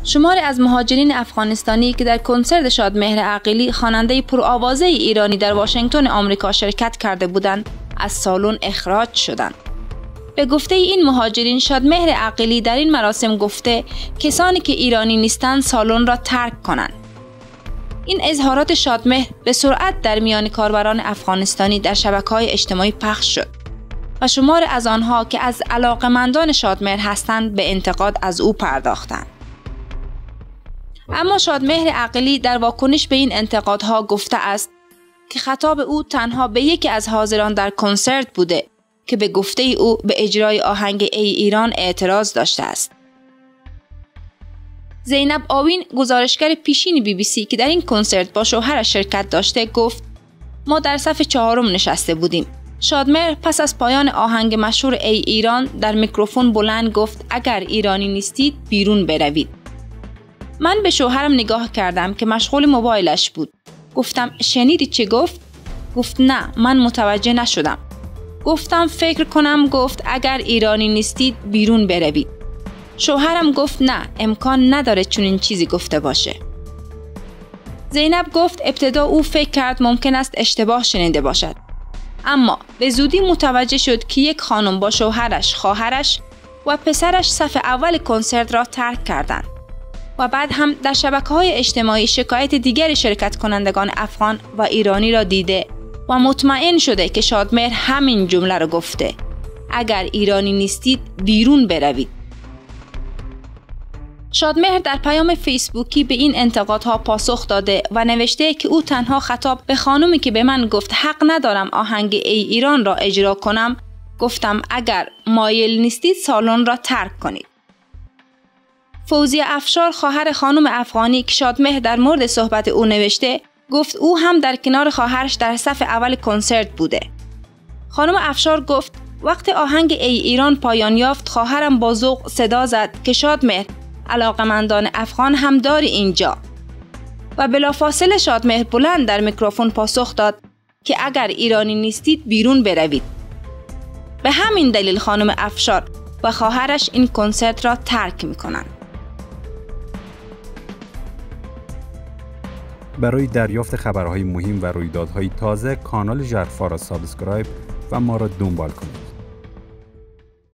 شماری از مهاجرین افغانستانی که در کنسرت شادمهر عقیلی خواننده پرآوازه ایرانی در واشنگتن آمریکا شرکت کرده بودند، از سالن اخراج شدند. به گفته این مهاجرین، شادمهر عقیلی در این مراسم گفته کسانی که ایرانی نیستند سالن را ترک کنند. این اظهارات شادمهر به سرعت در میان کاربران افغانستانی در شبکه‌های اجتماعی پخش شد و شمار از آنها که از علاقه‌مندان شادمهر هستند به انتقاد از او پرداختند. اما شادمهر عقیلی در واکنش به این انتقادها گفته است که خطاب او تنها به یکی از حاضران در کنسرت بوده که به گفته او به اجرای آهنگ ای ایران اعتراض داشته است. زینب آوین، گزارشگر پیشین BBC که در این کنسرت با شوهرش شرکت داشته، گفت ما در صف 4 نشسته بودیم. شادمهر پس از پایان آهنگ مشهور ای ایران در میکروفون بلند گفت اگر ایرانی نیستید بیرون بروید. من به شوهرم نگاه کردم که مشغول موبایلش بود. گفتم شنیدی چه گفت؟ گفت نه، من متوجه نشدم. گفتم فکر کنم گفت اگر ایرانی نیستید بیرون بروید. شوهرم گفت نه، امکان نداره چنین چیزی گفته باشه. زینب گفت ابتدا او فکر کرد ممکن است اشتباه شنیده باشد. اما به زودی متوجه شد که یک خانم با شوهرش، خواهرش و پسرش صف اول کنسرت را ترک کردند. و بعد هم در شبکه‌های اجتماعی شکایت دیگر شرکت کنندگان افغان و ایرانی را دیده و مطمئن شده که شادمهر همین جمله را گفته اگر ایرانی نیستید بیرون بروید. شادمهر در پیام فیسبوکی به این انتقادها پاسخ داده و نوشته که او تنها خطاب به خانومی که به من گفت حق ندارم آهنگ ای ایران را اجرا کنم گفتم اگر مایل نیستید سالن را ترک کنید. فوزیه افشار، خواهر خانم افغانی که شادمهر در مورد صحبت او نوشته، گفت او هم در کنار خواهرش در صف اول کنسرت بوده. خانم افشار گفت وقتی آهنگ ای ایران پایان یافت خواهرم با ذوق صدا زد که شادمهر، علاقمندان افغان هم داری اینجا. و بلافاصله شادمهر بلند در میکروفون پاسخ داد که اگر ایرانی نیستید بیرون بروید. به همین دلیل خانم افشار و خواهرش این کنسرت را ترک میکنند. برای دریافت خبرهای مهم و رویدادهای تازه کانال ژرفا را سابسکرایب و ما را دنبال کنید.